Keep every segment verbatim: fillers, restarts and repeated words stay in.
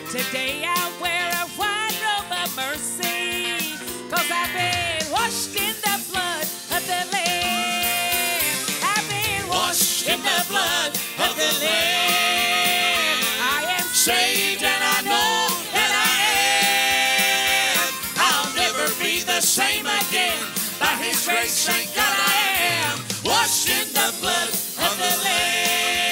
Today I wear a white robe of mercy, 'cause I've been washed in the blood of the Lamb. I've been washed in the blood of the Lamb. I am saved and I know that I am. I'll never be the same again. By His grace, thank God I am washed in the blood of the Lamb.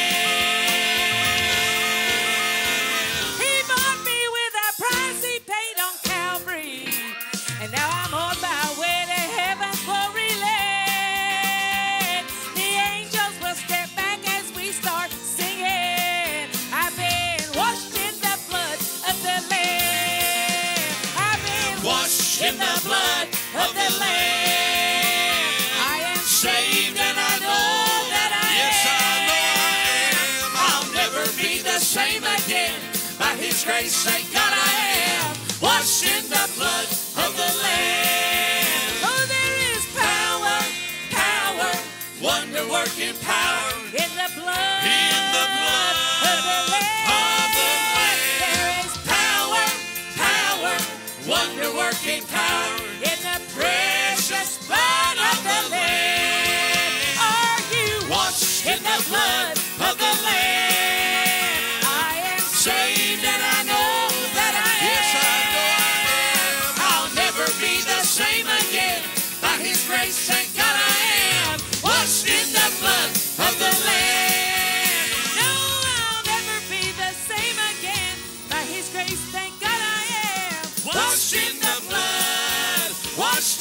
In the blood of the Lamb, I am saved and I know that I yes, am. I know I am. I'll never be the same again. By His grace, thank God I am washed in the blood of the Lamb. Oh, there is power, power, wonder-working power in the blood, in the blood of the Lamb. Of the Lamb. There is power, power, wonder-working power in the precious blood of the Lamb. Are you washed in the blood of the Lamb? I am saved and I know that I am. Yes, I know I am. I'll never be the same again. By His grace, thank God I am washed in the blood of the Lamb. No, I'll never be the same again. By His grace, thank God I am washed in the blood, washed